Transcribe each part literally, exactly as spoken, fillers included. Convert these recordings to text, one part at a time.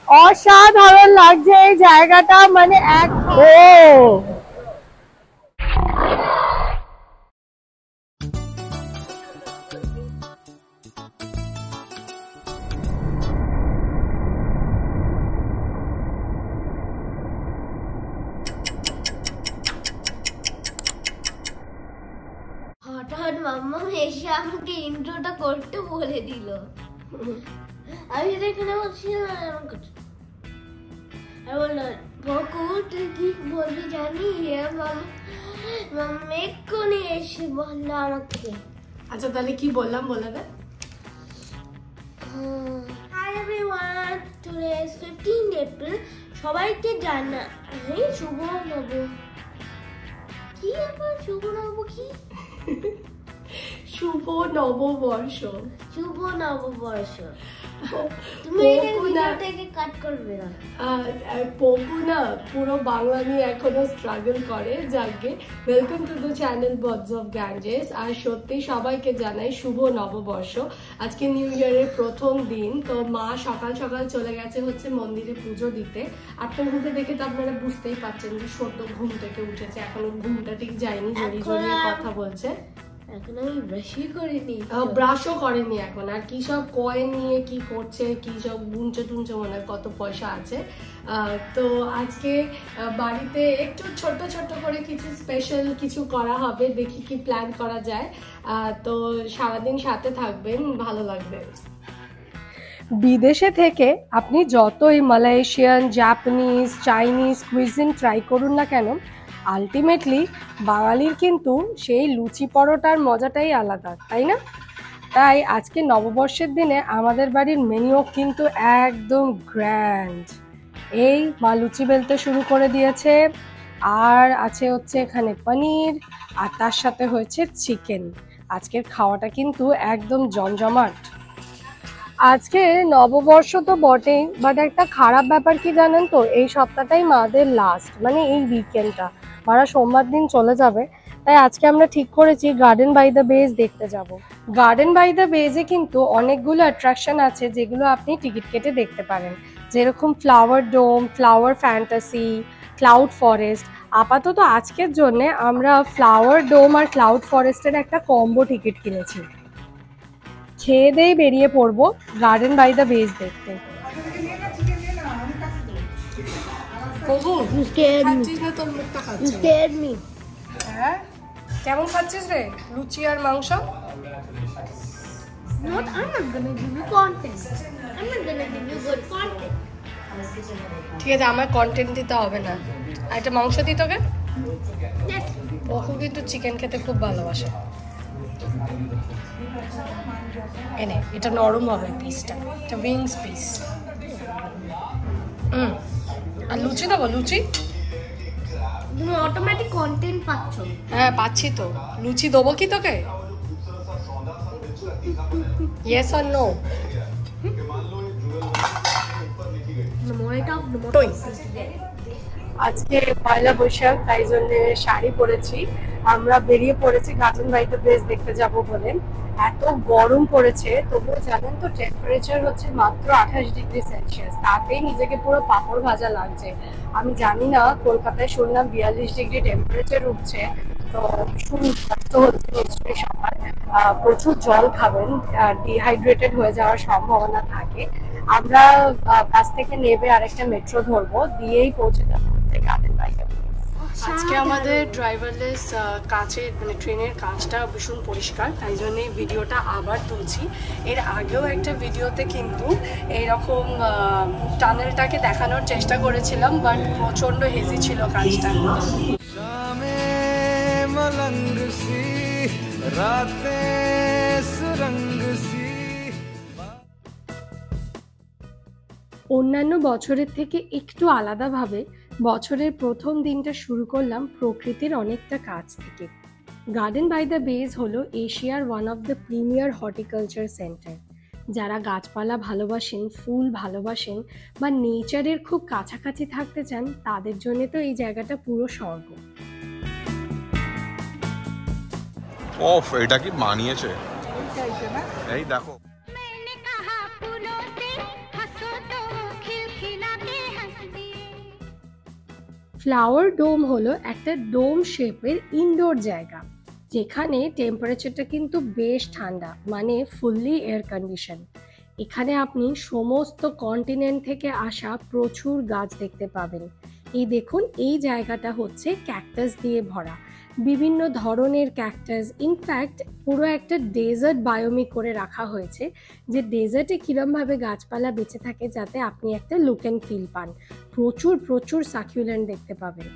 অসাধারণ লাগছে এই জায়গাটা, মানে এক ও হঠাৎ মাম্মা এসে আমাকে ইন্ট্রোটা করতে বলে দিল। আমি এখানে বলছিলাম আর বললো বকু তুই কি বলবি জানি, মাম্মা এক্ষুনি এসে বললো আমাকে। আচ্ছা তাহলে কি বললাম বলে দে। Hi everyone, today is fifteenth April. সবাইকে জানাই শুভ নব কি আবার শুভ নব কি শুভ নববর্ষ। শুভ নববর্ষ। তুমি এই ভিডিওটাকে কাট করবে না। পপু না পুরো বাংলা নিয়ে এখনো স্ট্রাগল করে। যাকে welcome to the channel birds of Ganges. আর সত্যি সবাইকে জানাই শুভ নববর্ষ। আজকে নিউ ইয়ারের প্রথম দিন, তো মা সকাল সকাল চলে গেছে হচ্ছে মন্দিরে পুজো দিতে। আটটা ঘুমতে দেখে তো আপনারা বুঝতেই পারছেন যে সদ্য ঘুম থেকে উঠেছে, এখনো ঘুমটা ঠিক যায়নি, জড়িয়ে জড়িয়ে কথা বলছে। এখন আমি ব্রাশই করিনি, ব্রাশও করেনি এখন। আর কি সব কয়েন নিয়ে কি করছে, কি সব গুনছে টুনছে, মনে হয় কত পয়সা আছে। তো আজকে বাড়িতে একটু ছোট ছোট করে কিছু স্পেশাল কিছু করা হবে, দেখি কি প্ল্যান করা যায়। তো সারাদিন সাথে থাকবেন, ভালো লাগবে। বিদেশে থেকে আপনি যতই Malaysian, Japanese, Chinese cuisine try করুন না কেন, আলটিমেটলি বাঙালির কিন্তু সেই লুচি পরোটার মজাটাই আলাদা, তাই না? তাই আজকে নববর্ষের দিনে আমাদের বাড়ির মেনুও কিন্তু একদম গ্র্যান্ড। এই মা লুচি বেলতে শুরু করে দিয়েছে, আর আছে হচ্ছে এখানে পনির, আর তার সাথে হয়েছে চিকেন। আজকের খাওয়াটা কিন্তু একদম জমজমাট। আজকে নববর্ষ তো বটেই, বাট একটা খারাপ ব্যাপার কি জানেন তো, এই সপ্তাহটাই মাদের লাস্ট, মানে এই উইকেন্ডটা মারা সোমবার দিন চলে যাবে। তাই আজকে আমরা ঠিক করেছি গার্ডেন বাই দ্য বেজ দেখতে যাব। গার্ডেন বাই দ্য বেজে কিন্তু অনেকগুলো অ্যাট্রাকশন আছে যেগুলো আপনি টিকিট কেটে দেখতে পারেন, যেরকম flower dome, flower fantasy, cloud forest. আপাতত আজকের জন্য আমরা ফ্লাওয়ার ডোম আর ক্লাউড ফরেস্টের একটা কম্বো টিকিট কিনেছি। খেয়ে দিয়ে বেরিয়ে পড়বো গার্ডেন বাই দ্য বেজ দেখতে। হ্যাঁ, কেমন খাচ্ছিস রে লুচি আর মাংস? ঠিক আছে, আমার কন্টেন্ট দিতে হবে না, একটা মাংস দিই তোকে। ওকে কিন্তু চিকেন খেতে খুব ভালোবাসে। এনে এটা নরম হবে পিসটা, এটা উইংস পিস। হুম, আর লুচি দেবো? লুচি তুমি অটোমেটিক কন্টেন্ট পাচ্ছ। হ্যাঁ পাচ্ছি তো। লুচি দেবো কি তোকে? Yes or no? আজকে পয়লা বৈশাখ, তাই জন্য শাড়ি পরেছি। আমরা বেরিয়ে পড়েছি গার্ডেন বাই দ্য বেজ দেখতে যাব বলে। এত গরম পড়েছে, তবুও জানেন তো টেম্পারেচার হচ্ছে মাত্র আঠাশ ডিগ্রি সেলসিয়াস, তাতেই নিজেকে পুরো পাঁপড় ভাজা লাগছে। আমি জানি না, কলকাতায় শুনলাম বিয়াল্লিশ ডিগ্রি টেম্পারেচার উঠছে, তো ভীষণ কষ্ট হচ্ছে নিশ্চয়ই সবার। প্রচুর জল খাবেন, ডিহাইড্রেটেড হয়ে যাওয়ার সম্ভাবনা থাকে। আমরা বাস থেকে নেবে আরেকটা মেট্রো ধরবো, দিয়েই পৌঁছে যাবো গার্ডেন বাই দ্য বেজ। আজকে আমাদের ড্রাইভারলেস কাছে, মানে ট্রেনের কাঁচটা ভীষণ পরিষ্কার, তাই জন্য ভিডিওটা আবার তুলছি। এর আগেও একটা ভিডিওতে কিন্তু এইরকম টানেলটাকে দেখানোর চেষ্টা করেছিলাম, বাট প্রচণ্ড হেজি ছিল কাঁচটা। অন্যান্য বছরের থেকে একটু আলাদাভাবে বছরের প্রথম দিনটা শুরু করলাম প্রকৃতির অনেকটা কাছ থেকে। গার্ডেন বাই দ্য বেজ হলো এশিয়ার one of the premier horticulture centre. যারা গাছপালা ভালোবাসেন, ফুল ভালোবাসেন, বা নেচারের খুব কাছাকাছি থাকতে চান, তাদের জন্য তো এই জায়গাটা পুরো স্বর্গ। ওফ, এটা কি মানিয়েছে, এই দেখো। ফ্লাওয়ার ডোম হলো একটা ডোম শেপের ইনডোর জায়গা, যেখানে টেম্পারেচারটা কিন্তু বেশ ঠান্ডা, মানে ফুললি এয়ার কন্ডিশন। এখানে আপনি সমস্ত কন্টিনেন্ট থেকে আসা প্রচুর গাছ দেখতে পাবেন। এই দেখুন, এই জায়গাটা হচ্ছে ক্যাকটাস দিয়ে ভরা, বিভিন্ন ধরনের ক্যাকটাস। ইনফ্যাক্ট পুরো একটা ডেজার্ট বায়োমি করে রাখা হয়েছে, যে ডেজার্টে কীরমভাবে গাছপালা বেঁচে থাকে, যাতে আপনি একটা লুক অ্যান্ড ফিল পান। প্রচুর প্রচুর সাকিউলেন্ট দেখতে পাবেন।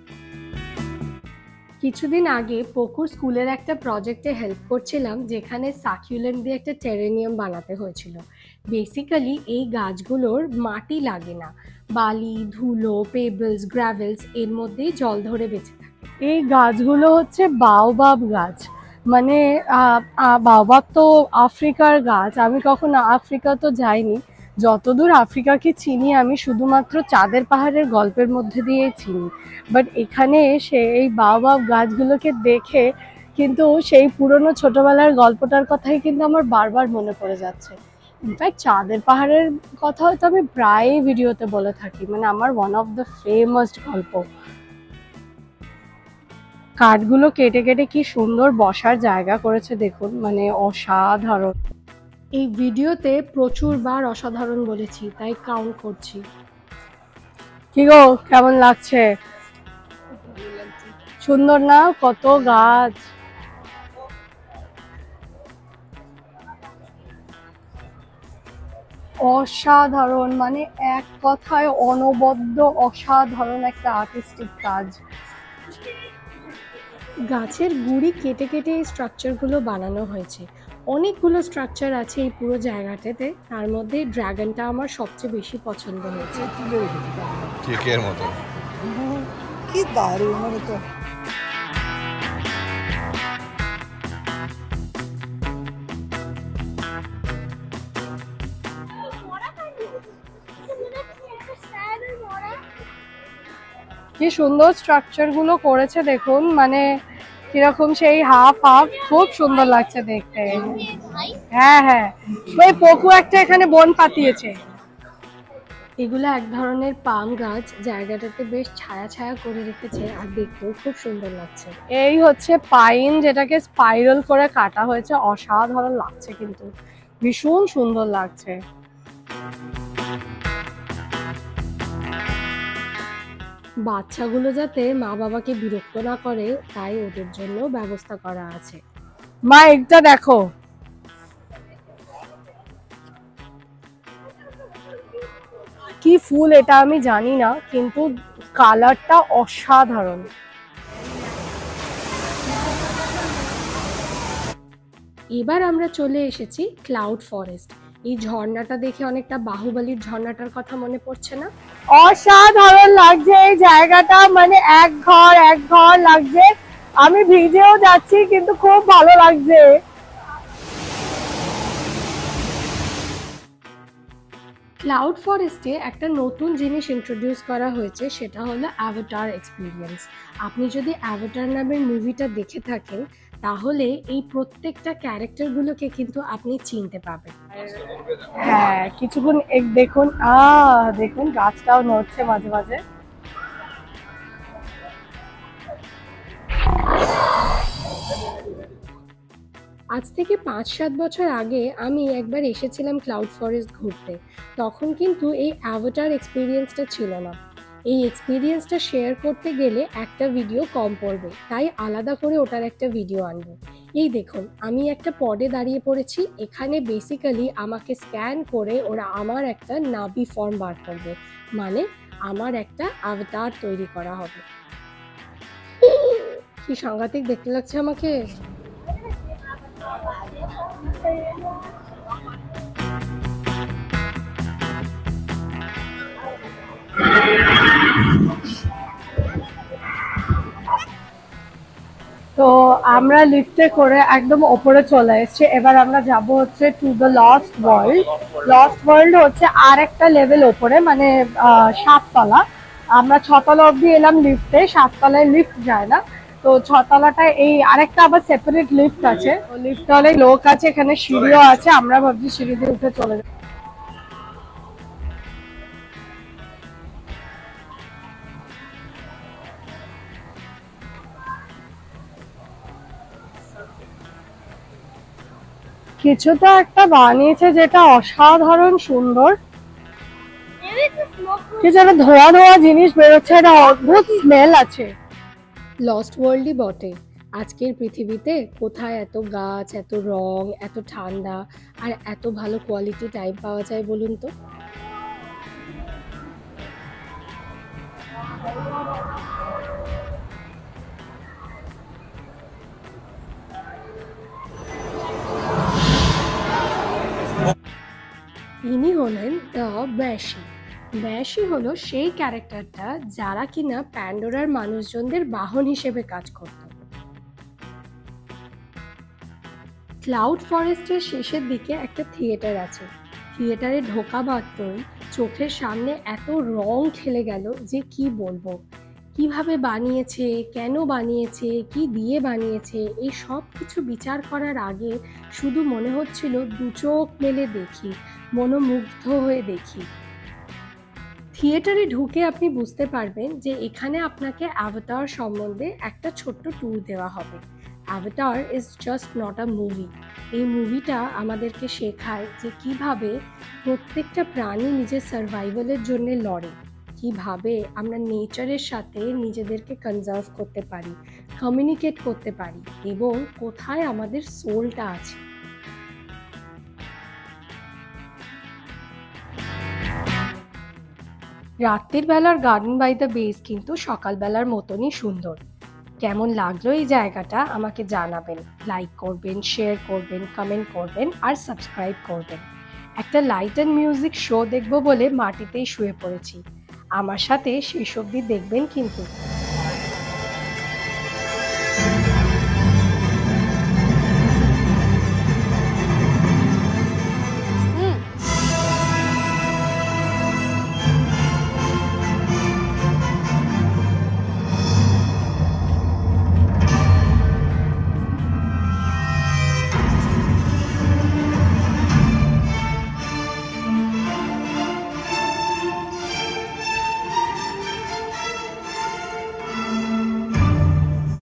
কিছুদিন আগে পকুর স্কুলের একটা প্রজেক্টে হেল্প করছিলাম, যেখানে সাকিউলেন্ট দিয়ে একটা টেরেনিয়াম বানাতে হয়েছিল। বেসিক্যালি এই গাছগুলোর মাটি লাগে না, বালি, ধুলো, পেবলস, গ্র্যাভেলস এর মধ্যেই জল ধরে বেঁচে থাকে। এই গাছগুলো হচ্ছে বাওবাব গাছ, মানে বাওবাব তো আফ্রিকার গাছ। আমি কখনো আফ্রিকা তো যাইনি, যতদূর আফ্রিকাকে চিনি আমি শুধুমাত্র চাঁদের পাহাড়ের গল্পের মধ্যে দিয়েই চিনি। বাট এখানে এসে এই বাওবাব গাছগুলোকে দেখে কিন্তু সেই পুরনো ছোটবেলার গল্পটার কথাই কিন্তু আমার বারবার মনে পড়ে যাচ্ছে। ইনফ্যাক্ট চাঁদের পাহাড়ের কথা হয়তো আমি প্রায়ই ভিডিওতে বলে থাকি, মানে আমার ওয়ান অফ দ্য ফেমাস গল্প। কাঠগুলো কেটে কেটে কি সুন্দর বসার জায়গা করেছে দেখুন, মানে অসাধারণ। এই ভিডিওতে প্রচুর বার অসাধারণ বলেছি, তাই কাউন্ট করছি। কি গো, কেমন লাগছে? সুন্দর না? কত গাছ! অসাধারণ, মানে এক কথায় অনবদ্য অসাধারণ একটা আর্টিস্টিক কাজ। গাছের গুড়ি কেটে কেটে এই স্ট্রাকচারগুলো বানানো হয়েছে। অনেকগুলো স্ট্রাকচার আছে এই পুরো জায়গাটাতে, তার মধ্যে ড্রাগনটা আমার সবচেয়ে বেশি পছন্দ হয়েছে। কেকের মতো, কি দারুণ! তো কি সুন্দর স্ট্রাকচার গুলো করেছে দেখুন, মানে কিরকম সেই হাফ হাফ, খুব সুন্দর লাগছে দেখতে। হ্যাঁ হ্যাঁ, ওই পকু একটা এখানে বন পাতিয়েছে। এগুলো এক ধরনের পাম গাছ, জায়গাটাতে বেশ ছায়া ছায়া করে রেখেছে, আর দেখতেও খুব সুন্দর লাগছে। এই হচ্ছে পাইন, যেটাকে স্পাইরাল করে কাটা হয়েছে। অসাধারণ লাগছে, কিন্তু ভীষণ সুন্দর লাগছে। বাচ্চাগুলো যাতে মা বাবাকে বিরক্ত না করে, তাই ওদের জন্য ব্যবস্থা করা আছে। মা, একটা দেখো, কি ফুল এটা আমি জানি না, কিন্তু কালারটা অসাধারণ। এবার আমরা চলে এসেছি ক্লাউড ফরেস্ট। এই ঝর্ণাটা দেখে অনেকটা বাহুবলীর ঝর্ণাটার কথা মনে পড়ছে না? অসাধারণ লাগছে এই জায়গাটা, মানে এক ঘর এক ঘর লাগছে। আমি ভিজেও যাচ্ছি, কিন্তু খুব ভালো লাগছে। ক্লাউড ফরেস্টে একটা নতুন জিনিস ইন্ট্রোডিউস করা হয়েছে, সেটা হলো অ্যাভাটার এক্সপিরিয়েন্স। আপনি যদি অ্যাভাটার নামের মুভিটা দেখে থাকেন, তাহলে এই প্রত্যেকটা ক্যারেক্টারগুলোকে কিন্তু আপনি চিনতে পাবেন। হ্যাঁ, কিছুক্ষণ দেখুন, আহ দেখুন গাছটাও নড়ছে মাঝে মাঝে। আজ থেকে পাঁচ সাত বছর আগে আমি একবার এসেছিলাম ক্লাউড ফরেস্ট ঘুরতে। তখন কিন্তু এই অ্যাভাটার এক্সপিরিয়েন্সটা ছিল না। এই এক্সপিরিয়েন্সটা শেয়ার করতে গেলে একটা ভিডিও কম পড়বে, তাই আলাদা করে ওটার একটা ভিডিও আনবো। এই দেখুন, আমি একটা পডে দাঁড়িয়ে পড়েছি। এখানে বেসিক্যালি আমাকে স্ক্যান করে ওরা আমার একটা নাভি ফর্ম বার করবে, মানে আমার একটা অ্যাভাটার তৈরি করা হবে। কি সাংঘাতিক দেখতে লাগছে আমাকে। তো আমরা লিফটে করে একদম ওপরে চলে এসেছি। এবার আমরা যাব হচ্ছে to the lost world. Lost world হচ্ছে আর একটা লেভেল ওপরে, মানে সাততলা। আমরা ছতলা অবধি এলাম লিফটে, সাততলায় লিফট যায় না। তো ছতলাটায় এই আরেকটা আবার সেপারেট লিফট আছে। লিফটে অনেক লোক আছে, এখানে সিঁড়িও আছে। আমরা ভাবছি সিঁড়ি দিয়ে উঠে চলে যাব। কিছু তো একটা বানিয়েছে যেটা অসাধারণ সুন্দর। কি যেন ধোয়া ধোয়া জিনিস বেরোচ্ছে, একটা অদ্ভুত স্মেল আছে। লস্ট ওয়ার্ল্ডই বটে। আজকের পৃথিবীতে কোথায় এত গাছ, এত রং, এত ঠান্ডা আর এত ভালো কোয়ালিটি টাইম পাওয়া যায় বলুন তো? ইনি হলেন দ্য ব্যাশি। ব্যাশি হলো সেই ক্যারেক্টারটা যারা কিনা প্যান্ডোরার মানুষজনদের বাহন হিসেবে কাজ করত। ক্লাউড ফরেস্টের শেষের দিকে একটা থিয়েটার আছে। থিয়েটারে ঢোকা মাত্রই চোখের সামনে এত রং খেলে গেল যে কি বলবো। কিভাবে বানিয়েছে, কেন বানিয়েছে, কি দিয়ে বানিয়েছে, এই সব কিছু বিচার করার আগে শুধু মনে হচ্ছিল দু চোখ মেলে দেখি, মনোমুগ্ধ হয়ে দেখি। থিয়েটারে ঢুকে আপনি বুঝতে পারবেন যে এখানে আপনাকে অ্যাভাটার সম্বন্ধে একটা ছোট্ট ট্যুর দেওয়া হবে। Avatar is just not a movie. এই মুভিটা আমাদেরকে শেখায় যে কিভাবে প্রত্যেকটা প্রাণী নিজের সার্ভাইভালের জন্য লড়ে, কিভাবে আমরা নেচারের সাথে নিজেদেরকে কনজার্ভ করতে পারি, কমিউনিকেট করতে পারি এবং কোথায় আমাদের সোলটা আছে। রাত্রির বেলার গার্ডেন বাই দ্য বেস কিন্তু সকালবেলার মতনই সুন্দর। কেমন লাগলো এই জায়গাটা আমাকে জানাবেন, লাইক করবেন, শেয়ার করবেন, কমেন্ট করবেন আর সাবস্ক্রাইব করবেন। একটা লাইট অ্যান্ড মিউজিক শো দেখবো বলে মাটিতেই শুয়ে পড়েছি। আমার সাথে শেষ অবধি দেখবেন কিন্তু।